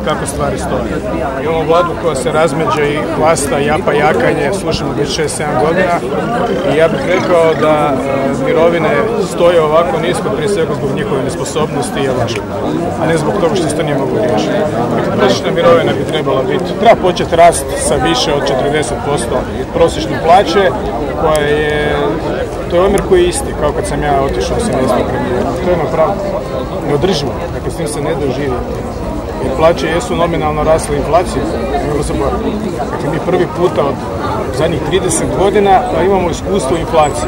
kako stvari stoje. Imamo vladu koja se razmeđe i hvasta, japa, jakanje, slušamo već 6-7 godina i ja bih rekao da mirovine stoje ovako nisko prije svega zbog njihove nesposobnosti i javaške, a ne zbog toga što se to nije mogu riješiti. Prosječna mirovina bi trebala biti, treba početi rast sa više od 40% prosječne plaće, koja je, to je omjer koji je isti, kao kad sam ja otišao sa mjesta premijera. To je napravno neodrživo, dakle s tim se ne doživjeti. Jer plaće jesu nominalno rasle inflacije, dakle mi prvi puta od zadnjih 30 godina imamo iskustvo inflacije.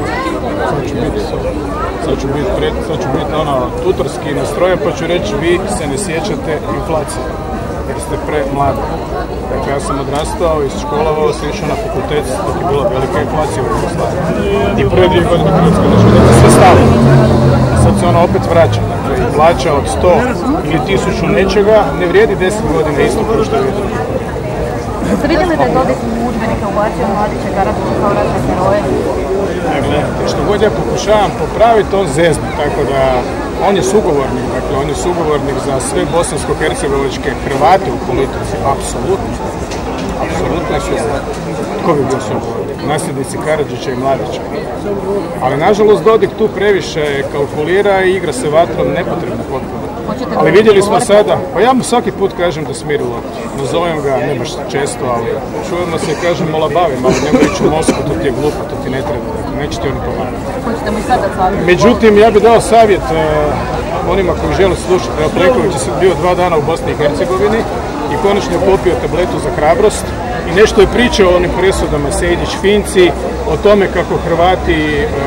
Sad ću biti ono tutorski nastrojen pa ću reći vi se ne sjećate inflacije jer ste premladi. Dakle, ja sam odrastao, isškolovao se, išao na fakultet dok je bila velika inflacija u Jugoslaviji. I prve 2 godine Hrvatske države, dakle sve stalo. Sad se ona opet vraća, dakle i plaća od 100 ili 1000 nečega ne vrijedi 10 godina isto kao što vrijedi. Ste vidjeli da je Dodik u udžbenike ubacio mladiće Karadžića kao ratne heroje? Gledajte, što god ja pokušavam popraviti, on zezne, tako da on je sugovornik, dakle on je sugovornik za sve bosansko-hercegovačke Hrvate u politici, apsolutno. Apsolutno su. Tko bi bio sugovornik? Nasljednici Karadžića i Mladića. Ali nažalost Dodik tu previše kalkulira i igra se vatrom nepotrebno potpuno. Ali vidjeli smo sada, pa ja mu svaki put kažem da smiri loptu. Nazovem ga, ne baš često, ali čujemo se i kažem molabavim, ali nemoj ići u Moskvu, to ti je glupo, to ti ne treba, neće ti oni pomagati. Međutim, ja bih dao savjet onima koji žele slušati. Evo, Plenković je bio 2 dana u Bosni i Hercegovini i konačno je popio tabletu za hrabrost i nešto je pričao o onim presudama Sejdić-Finci, o tome kako Hrvati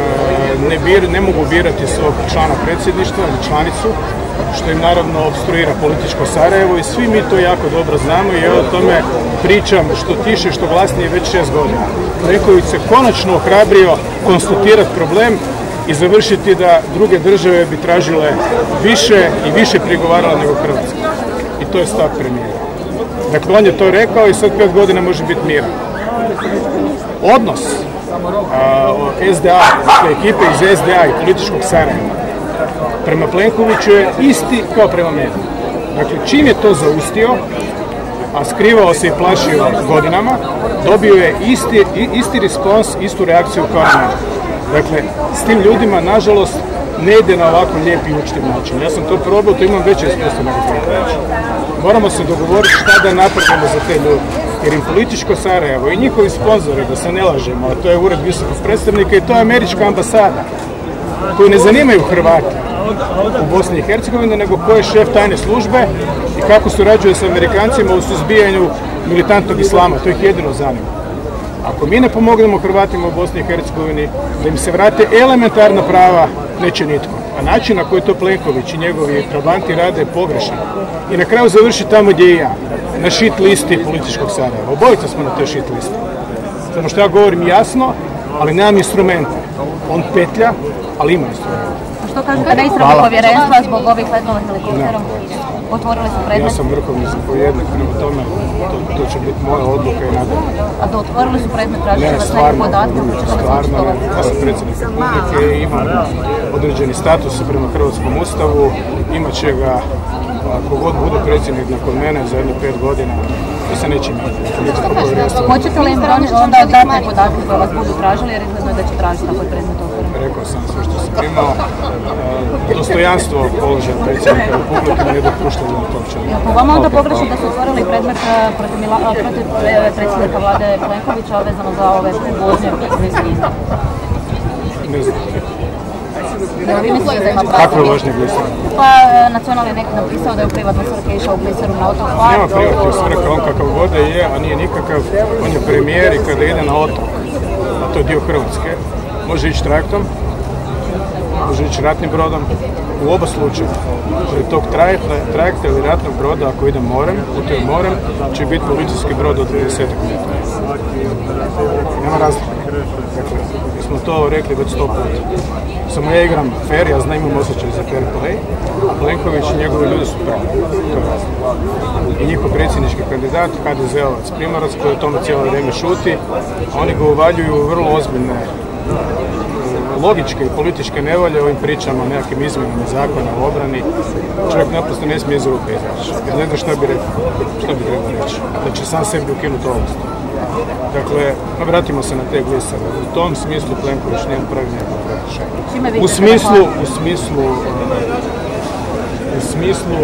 ne mogu birati svog člana predsjedništva ili članicu, što im naravno opstruira političko Sarajevo i svi mi to jako dobro znamo i ja o tome pričam što tiše, što glasnije već 6 godina. Plenković se konačno ohrabrio konstatirati problem i završiti da druge države bi tražile više i više prigovarale nego Hrvatska. I to je stav premijera. Dakle, on je to rekao i sad 5 godina može biti miran. Odnos SDA, dakle ekipe iz SDA i političkog Sarajeva prema Plenkoviću je isti kao prema meni. Dakle, čim je to zaustio, a skrivao se i plašio godinama, dobio je isti respons, istu reakciju kao na mene. Dakle, s tim ljudima, nažalost, ne ide na ovako lijep i učtiv način. Ja sam to probao, to imam veće iskustvo nego Plenković. Moramo se dogovoriti šta da napravimo za te ljude. Jer im političko Sarajevo i njihovi sponzori, da se ne lažemo, a to je ured visokog predstavnika i to je američka ambasada, koju ne zanimaju Hrvati u Bosni i Hercegovini, nego ko je šef tajne službe i kako surađuje sa Amerikancima u suzbijanju militantnog islama. To ih jedino zanima. Ako mi ne pomognemo Hrvatima u Bosni i Hercegovini da im se vrate elementarna prava, neće nitko. A način na koji to Plenković i njegovi trabanti rade je pogrešan. I na kraju završi tamo gdje i ja, na shit listi političkog Sarajeva. Obojica smo na toj shit listi. Samo što ja govorim jasno, ali nemam instrumente. On petlja, ali ima instrumente. Što kažete na istragu povjerenstva zbog ovih letova helikopterom? Otvorili su predmet? Ja sam vrhovni zapovjednik, prema tome to će biti moja odluka i nadalje. A da otvorili su predmet, tražili vas neke podatke? Stvarno, ja sam predsjednik Republike i imam određeni status prema Hrvatskom ustavu, imat će ga kogod bude predsjednik nakon mene za jedno 5 godina, to se neće imati. Hoćete li im onda dati podatke koje vas budu tražili, jer izgledno je da će tražiti ako je predmet otvoren? Rekao sam sve što sam primao. Dostojanstvo položaja predsjednika Republike ne dopuštaju na to čemu. Po vama onda pogrešno da su otvorili predmet protiv predsjednika vlade Plenkovića vezano za ove vožnje? Ne znam. Vi mislite da ima pravo? Kakve vožnje glisera? Pa nacionalni neki napisao da je u privatnoj svrhe išao u gliseru na otok Hvar. Nema privatne svrhe, on kakav god je, a nije nikakav, on je premijer i kada ide na otok, a to je dio Hrvatske, može ići traktom, može ići ratnim brodom, u oba slučaja. Pri tog trajekta ili ratnog broda, ako ide morem, putuje morem, će biti policijski brod od 30 metara. Nema razlike. Dakle, mi smo to rekli već 100 puta. Samo ja igram fair, ja znam, imam osjećaj za fair play, a Plenković i njegovi ljudi su pravi. I njihov predsjednički kandidat, HDZ-ovac Primorac, koji o tome cijelo vrijeme šuti, oni ga uvaljuju vrlo ozbiljne logičke i političke nevolje ovim pričama o nekakvim izmjenama zakona o obrani, čovjek naprosto ne smije iz ruke izaći. Jer ne zna šta bi rekao, šta bi trebao reći. Da će sam sebi ukinuti ovlast. Dakle, vratimo se na te glisave. U tom smislu Plenković nije pravi nekog prekršaja. U smislu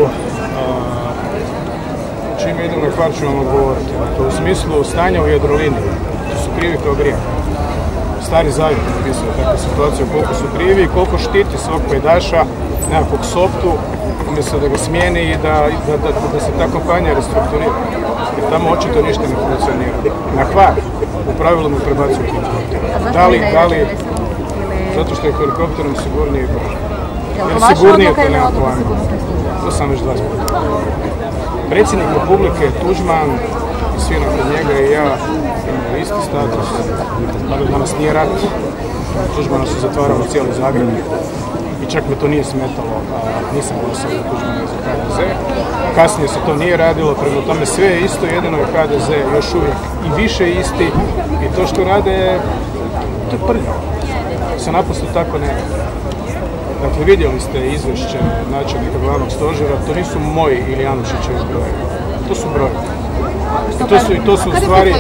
čime idem na kvar ću vam odgovoriti. U smislu stanja u Jadroliniji, to su krivi kao grijeh. Stari Zagreb napisao takvu situaciju, koliko su krivi i koliko štiti svog pajdaša, nekakvog soptu, umjesto da ga smijeni i da se ta kompanija restrukturira. Jer tamo očito ništa ne funkcionira. Na kvar, u pravilu mu prebacuju helikopter. Da li, zato što je helikopterom sigurniji i brže. Jer sigurnije to nema plana. To sam već 20 puta. Predsjednik Republike Tuđman i svi nakon njega i ja imaju isti status, ali danas nije rat. Tuđmana su zatvarali cijeli Zagreb i čak me to nije smetalo, nisam glasao za Tuđmana za HDZ. Kasnije se to nije radilo, prema tome sve je isto, jedino je HDZ još uvijek i više isti i to što rade, to je prljavo. Se naprosto tako ne. Dakle, vidjeli ste izvješće načelnika glavnog stožera, to nisu moji ili Janušićevi brojevi. To su brojevi. I to su u stvari...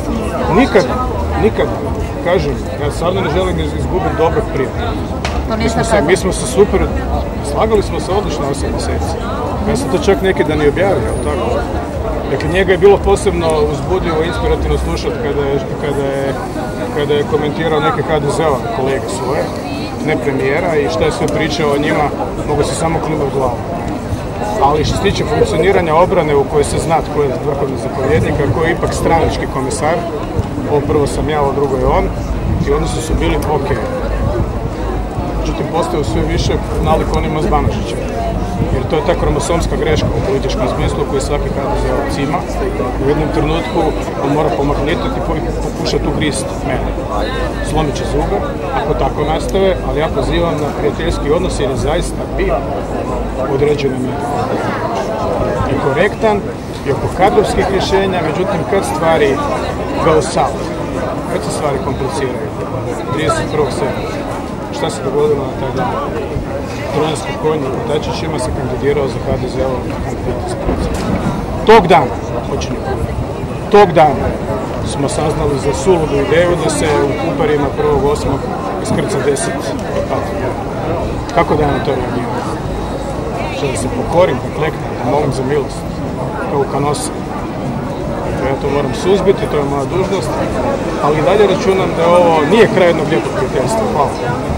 Nikad, kažem, ja stvarno ne želim izgubiti dobrog prijatelja. Mi smo se super, slagali smo se odlično 8 mjeseci. Ja sam to čak neki dan i objavio, tako. Dakle, njega je bilo posebno uzbudljivo i inspirativno slušati kada je komentirao neke HDZ-ove kolege svoje, ne premijera, i što je sve pričao o njima, mogu se samo klimati glavu. Ali što se tiče funkcioniranja obrane u kojoj se zna tko je vrhovni zapovjednik, a ko je ipak stranački komisar, ovo prvo sam ja, ovo drugo je on, i oni su bili ok. Međutim, postaju sve više nalik onima s Banožićem. Jer to je ta kromosomska greška u političkom smislu koju svaki HDZ-ovac ima. U jednom trenutku on mora pomahnitati i pokušati ugristi mene. Slomit će zube, ako tako nastave, ali ja pozivam na prijateljski odnos jer je zaista bio određenim i korektan i oko kadrovskih rješenja, međutim kad stvari go south, kad se stvari kompliciraju, 31.7. Šta se dogodilo na taj dan? Trojanski konj Dačićima se kandidirao za HDZ-ov kandidat. Tog dana smo saznali za suludu ideju da se u Kuparima 1.8. iskrca 10 patrija. Kako da ja na to reagiram? Što da se pokorim, da kleknem, da molim za milost, kao u Kanosa. Ja to moram suzbiti, to je moja dužnost, ali dalje računam da ovo nije kraj jednog lijepog prijateljstva. Hvala.